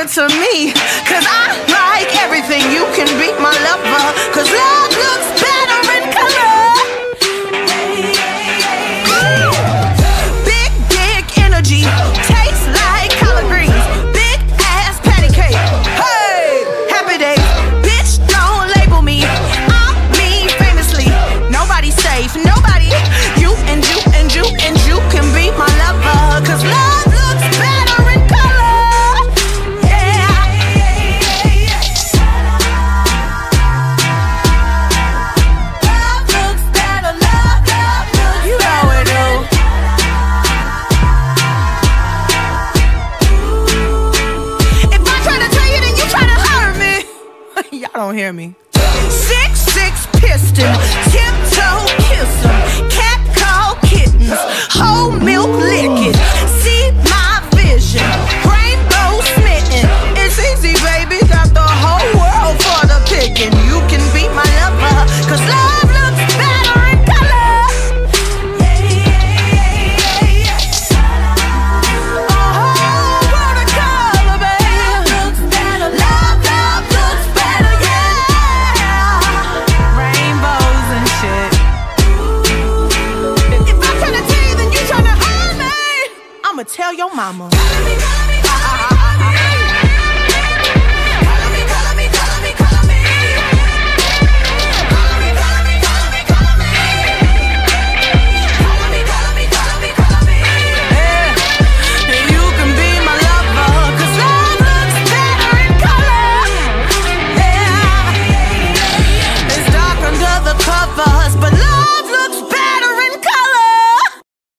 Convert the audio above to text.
over to me, cause I like everything. You can be my lover, cause love looks better in color. Big dick energy, tastes like collard greens. Big ass patty cake, hey, happy days. Bitch, don't label me, I'm me famously. Nobody's safe, nobody. You and you and you and you can be my lover, cause love looks better in color. Yeah. Love looks better, love looks. You know it do. If I try to tell you, then you try to hurt me. Y'all don't hear me. 6'6" piston, tiptoe kiss 'em, cat call kittens, whole milk lick it, see my vision.